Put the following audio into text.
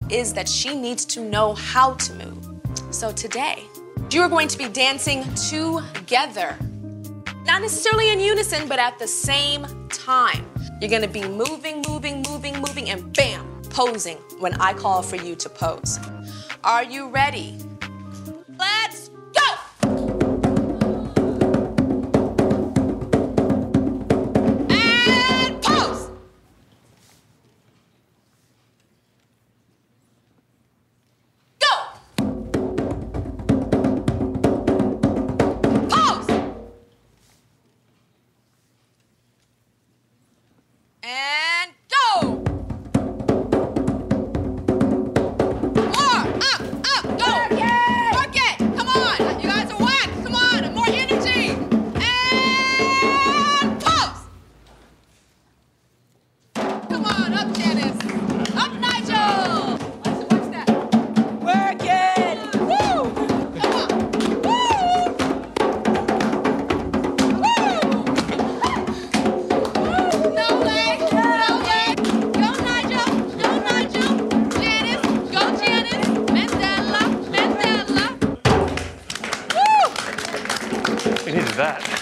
is that she needs to know how to move. So today, you're going to be dancing together. Not necessarily in unison, but at the same time. You're gonna be moving, and bam, posing when I call for you to pose. Are you ready? Let's go! And pose! Go! Pose! And go! More! Up! Go! Work it! Come on! You guys are whack! Come on! More energy! And pose! Come on! Up, Janice! Up, Nigel! What's that? Work it! Woo! Come on! Woo! Woo! No leg! No leg! Go, Nigel! Go, Nigel! Janice! Go, Janice! Mandela! Mandela! Woo! We needed that.